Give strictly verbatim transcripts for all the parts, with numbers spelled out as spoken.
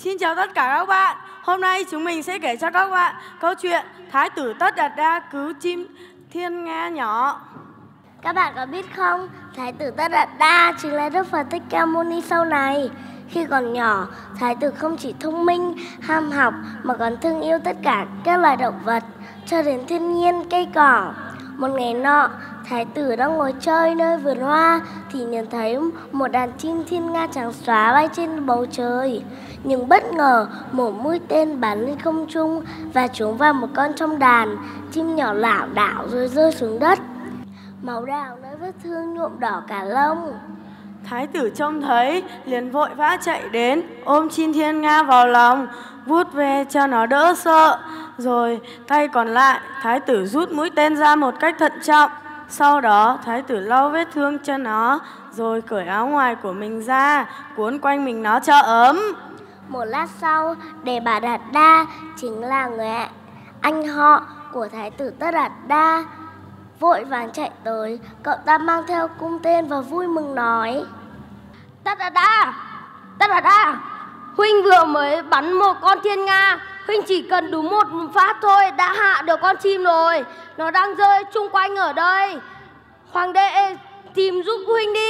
Xin chào tất cả các bạn. Hôm nay chúng mình sẽ kể cho các bạn câu chuyện Thái tử Tất Đạt Đa cứu chim thiên nga nhỏ. Các bạn có biết không, Thái tử Tất Đạt Đa chính là Đức Phật Thích Ca Mâu Ni sau này. Khi còn nhỏ, Thái tử không chỉ thông minh, ham học mà còn thương yêu tất cả các loài động vật, cho đến thiên nhiên, cây cỏ. Một ngày nọ, Thái tử đang ngồi chơi nơi vườn hoa thì nhìn thấy một đàn chim thiên nga trắng xóa bay trên bầu trời. Nhưng bất ngờ một mũi tên bắn lên không trung và trúng vào một con trong đàn. Chim nhỏ lảo đảo rồi rơi xuống đất. Máu đào nơi vết thương nhuộm đỏ cả lông. Thái tử trông thấy liền vội vã chạy đến, ôm chim thiên nga vào lòng, vuốt ve cho nó đỡ sợ. Rồi tay còn lại, Thái tử rút mũi tên ra một cách thận trọng. Sau đó Thái tử lau vết thương cho nó, rồi cởi áo ngoài của mình ra, cuốn quanh mình nó cho ấm. Một lát sau, Đề Bà Đạt Đa chính là người anh họ của Thái tử Tất Đạt Đa vội vàng chạy tới. Cậu ta mang theo cung tên và vui mừng nói: Tất Đạt Đa, Tất Đạt Đa, huynh vừa mới bắn một con thiên nga. Huynh chỉ cần đúng một phát thôi đã hạ được con chim rồi. Nó đang rơi chung quanh ở đây. Hoàng đệ tìm giúp huynh đi.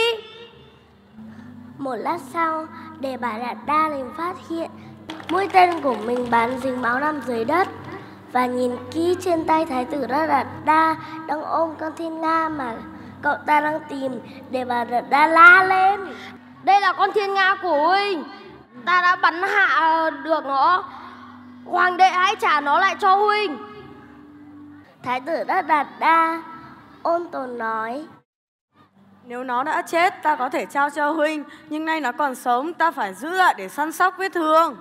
Một lát sau, Đề Bà Đạt Đa liền phát hiện mũi tên của mình bắn dính máu nằm dưới đất. Và nhìn kỹ trên tay Thái tử Tất Đạt Đa đang ôm con thiên nga mà cậu ta đang tìm. Đề Bà Đạt Đa la lên: Đây là con thiên nga của huynh. Ta đã bắn hạ được nó. Hoàng đệ hãy trả nó lại cho huynh. Thái tử Tất Đạt Đa ôn tồn nói: Nếu nó đã chết ta có thể trao cho huynh, nhưng nay nó còn sống, ta phải giữ lại để săn sóc vết thương.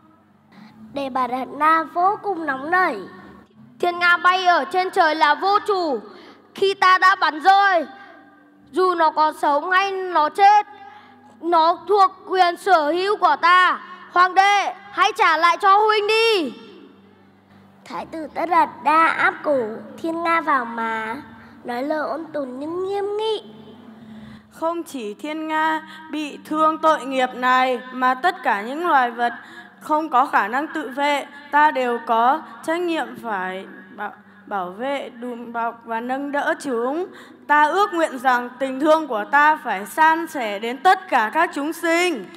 Đề Bà Đạt Đa vô cùng nóng nảy: Thiên nga bay ở trên trời là vô chủ. Khi ta đã bắn rơi, dù nó có sống hay nó chết, nó thuộc quyền sở hữu của ta. Hoàng đệ hãy trả lại cho huynh đi. Thái tử Tất Đạt Đa áp cổ thiên nga vào má, nói lời ôn tồn nhưng nghiêm nghị: Không chỉ thiên nga bị thương tội nghiệp này, mà tất cả những loài vật không có khả năng tự vệ, ta đều có trách nhiệm phải bảo, bảo vệ, đùm bọc và nâng đỡ chúng. Ta ước nguyện rằng tình thương của ta phải san sẻ đến tất cả các chúng sinh.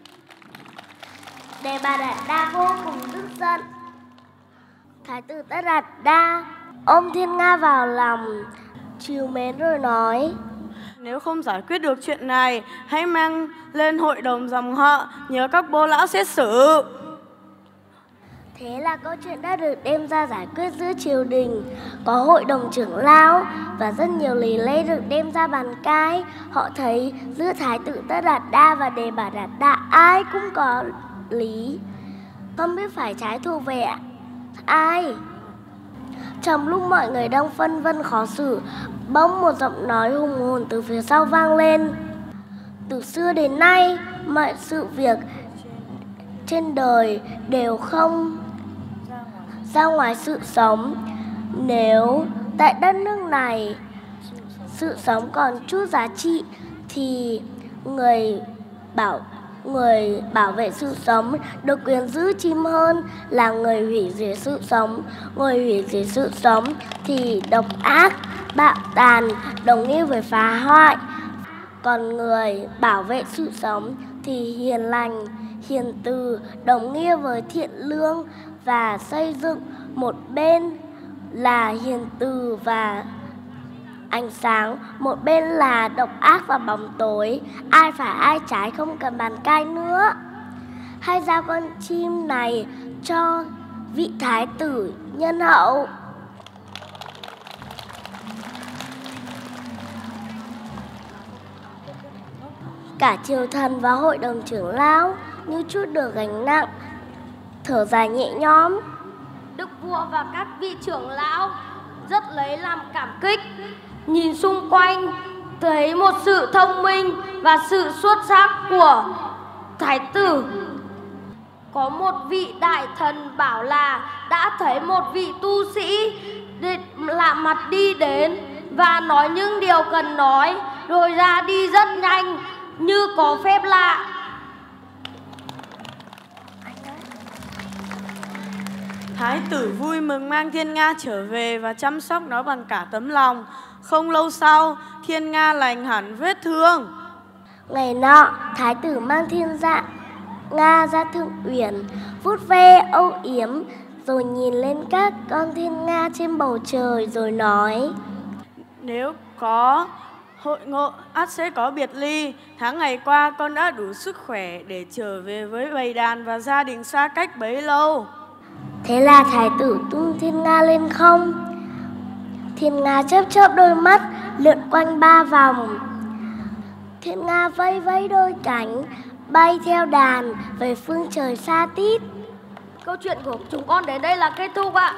Đề Bà Đạt Đa vô cùng tức giận. Thái tử Tất Đạt Đa ôm thiên nga vào lòng, trìu mến rồi nói: Nếu không giải quyết được chuyện này, hãy mang lên hội đồng dòng họ, nhờ các bô lão xét xử. Thế là câu chuyện đã được đem ra giải quyết giữa triều đình. Có hội đồng trưởng lão và rất nhiều lý lẽ được đem ra bàn cãi. Họ thấy giữa Thái tử Tất Đạt Đa và Đề Bà Đạt Đa ai cũng có lý, không biết phải trái thuộc về ai. Trong lúc mọi người đang phân vân khó xử, bỗng một giọng nói hùng hồn từ phía sau vang lên: Từ xưa đến nay, mọi sự việc trên đời đều không ra ngoài sự sống. Nếu tại đất nước này sự sống còn chút giá trị thì người bảo người bảo vệ sự sống được quyền giữ chim hơn là người hủy diệt sự sống. Người hủy diệt sự sống thì độc ác, bạo tàn, đồng nghĩa với phá hoại. Còn người bảo vệ sự sống thì hiền lành, hiền từ, đồng nghĩa với thiện lương và xây dựng. Một bên là hiền từ và ánh sáng, một bên là độc ác và bóng tối. Ai phải ai trái không cần bàn cãi nữa. Hãy giao con chim này cho vị thái tử nhân hậu. Cả triều thần và hội đồng trưởng lão như chút được gánh nặng, thở dài nhẹ nhõm. Đức vua và các vị trưởng lão rất lấy làm cảm kích. Nhìn xung quanh thấy một sự thông minh và sự xuất sắc của thái tử. Có một vị đại thần bảo là đã thấy một vị tu sĩ lạ mặt đi đến và nói những điều cần nói, rồi ra đi rất nhanh như có phép lạ. Thái tử vui mừng mang Thiên Nga trở về và chăm sóc nó bằng cả tấm lòng. Không lâu sau, Thiên Nga lành hẳn vết thương. Ngày nọ, Thái tử mang Thiên Dạ Nga ra Thượng Uyển, vuốt ve âu yếm, rồi nhìn lên các con thiên nga trên bầu trời rồi nói: Nếu có hội ngộ, ắt sẽ có biệt ly. Tháng ngày qua con đã đủ sức khỏe để trở về với bầy đàn và gia đình xa cách bấy lâu. Thế là Thái tử tung thiên nga lên không. Thiên nga chớp chớp đôi mắt, lượn quanh ba vòng. Thiên nga vây vây đôi cánh, bay theo đàn về phương trời xa tít. Câu chuyện của chúng con đến đây là kết thúc ạ.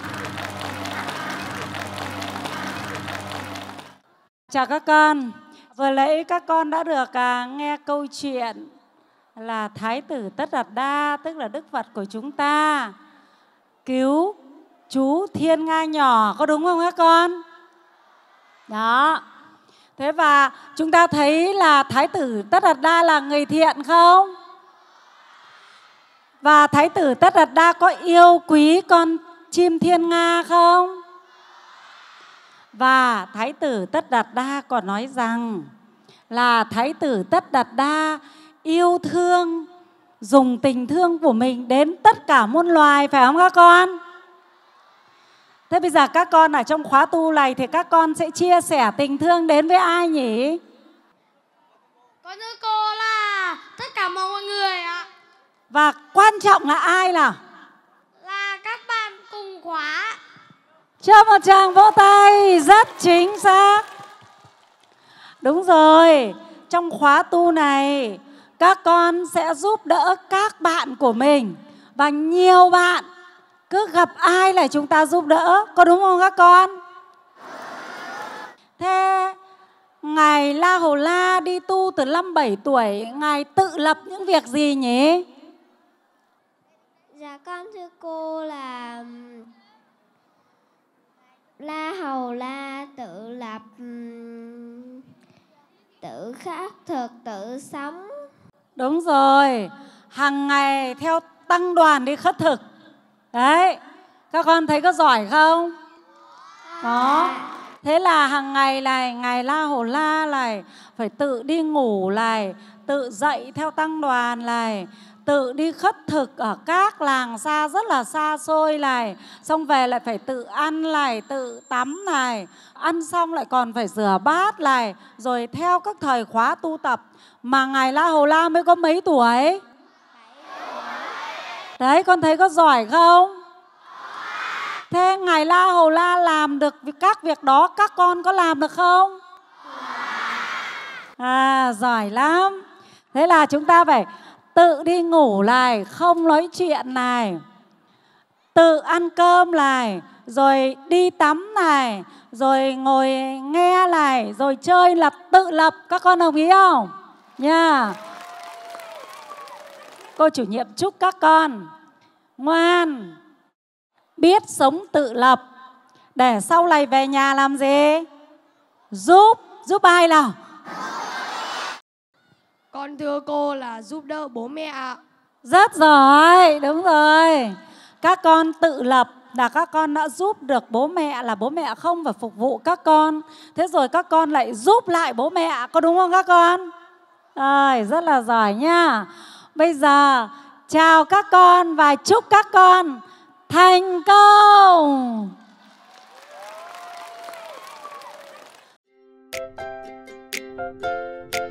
Chào các con. Vừa nãy các con đã được à, nghe câu chuyện là Thái tử Tất Đạt Đa, tức là Đức Phật của chúng ta, cứu chú Thiên Nga nhỏ, có đúng không các con? Đó. Thế và chúng ta thấy là Thái tử Tất Đạt Đa là người thiện không? Và Thái tử Tất Đạt Đa có yêu quý con chim Thiên Nga không? Và Thái tử Tất Đạt Đa còn nói rằng là Thái tử Tất Đạt Đa yêu thương, dùng tình thương của mình đến tất cả muôn loài, phải không các con? Thế bây giờ các con ở trong khóa tu này thì các con sẽ chia sẻ tình thương đến với ai nhỉ? Con thưa cô là tất cả mọi người ạ. Và quan trọng là ai nào? Là các bạn cùng khóa. Cho một tràng vỗ tay, rất chính xác. Đúng rồi, trong khóa tu này các con sẽ giúp đỡ các bạn của mình. Và nhiều bạn cứ gặp ai là chúng ta giúp đỡ, có đúng không các con? Thế Ngài La Hầu La đi tu từ năm bảy tuổi, Ngài tự lập những việc gì nhỉ? Dạ con thưa cô là La Hầu La tự lập, tự khắc thực, tự sống. Đúng rồi, hàng ngày theo tăng đoàn đi khất thực. Đấy, các con thấy có giỏi không? Đó. Thế là hàng ngày này, Ngài La Hầu La này phải tự đi ngủ này, tự dậy theo tăng đoàn này, tự đi khất thực ở các làng xa rất là xa xôi này, xong về lại phải tự ăn này, tự tắm này, ăn xong lại còn phải rửa bát này, rồi theo các thời khóa tu tập. Mà Ngài La Hầu La mới có mấy tuổi? Đấy, con thấy có giỏi không? Thế Ngài La Hầu La làm được các việc đó, các con có làm được không? À, giỏi lắm. Thế là chúng ta phải tự đi ngủ này, không nói chuyện này, tự ăn cơm này, rồi đi tắm này, rồi ngồi nghe này, rồi chơi là tự lập. Các con đồng ý không? Nha. Yeah. Cô chủ nhiệm chúc các con ngoan, biết sống tự lập, để sau này về nhà làm gì? Giúp, giúp ai nào? Con thưa cô là giúp đỡ bố mẹ ạ. Rất giỏi, đúng rồi. Các con tự lập là các con đã giúp được bố mẹ, là bố mẹ không phải phục vụ các con. Thế rồi các con lại giúp lại bố mẹ, có đúng không các con? Rồi, rất là giỏi nha. Bây giờ chào các con và chúc các con thành công. Thank you.